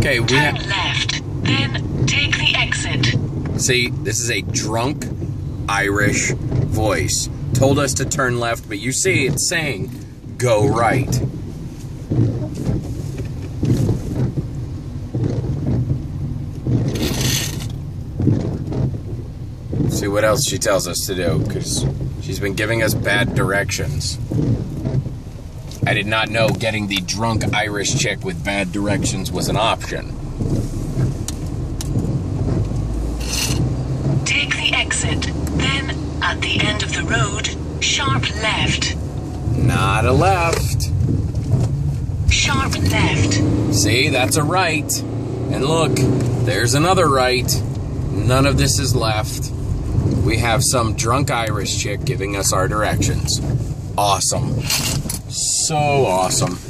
Okay, Turn left, then take the exit. See, this is a drunk Irish voice. Told us to turn left, but you see it's saying go right. See what else she tells us to do, because she's been giving us bad directions. I did not know getting the drunk Irish chick with bad directions was an option. Take the exit, then at the end of the road, sharp left. Not a left. Sharp left. See, that's a right. And look, there's another right. None of this is left. We have some drunk Irish chick giving us our directions. Awesome. So awesome.